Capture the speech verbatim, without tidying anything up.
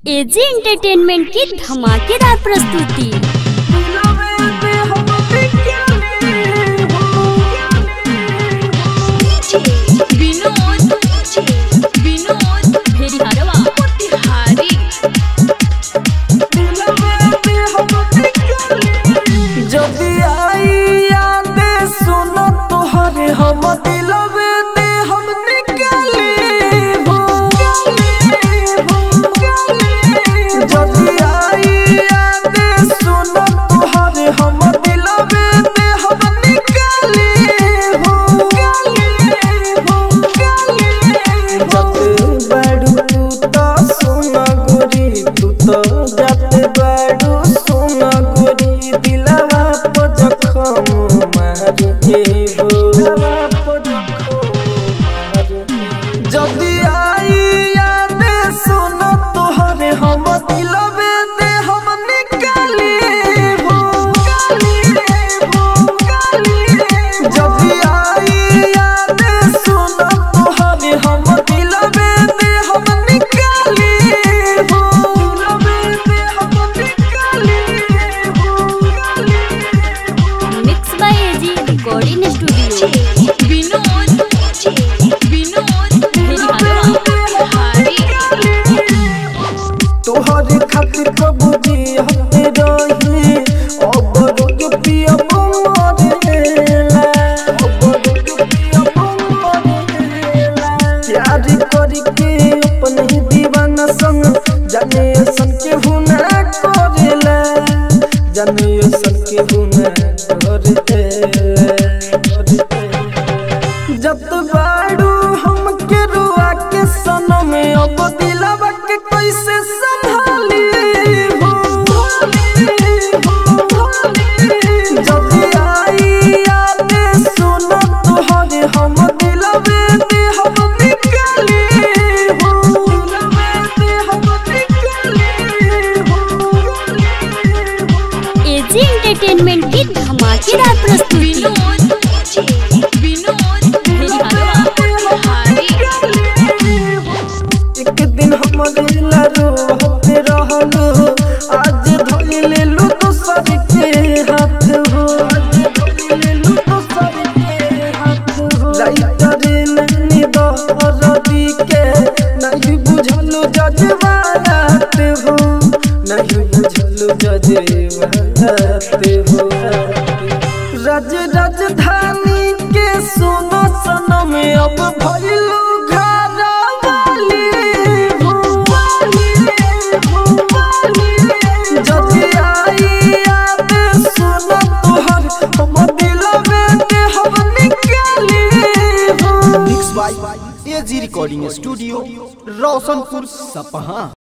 AG entertainment की धमाकेदार प्रस्तुति। जब बाड़ू हम के रुआ के सनम में अब दिलवा के कैसे संभाली हो, जब आई याद सुनो तोहरे हम दिलवे दे हम निकाली हो, दे हम निकाली हो। एजी एंटरटेनमेंट की धमाकेदार प्रस्तुति। आज धोई ले लू तो सर के हाथ हो, नहीं दौरदी के नहीं बुझलू जज्बात हो, नहीं बुझलू जज्बात हो। रज राजधानी के सुनो सनम अब भइलू एजी रिकॉर्डिंग स्टूडियो रोशनपुर सपहा।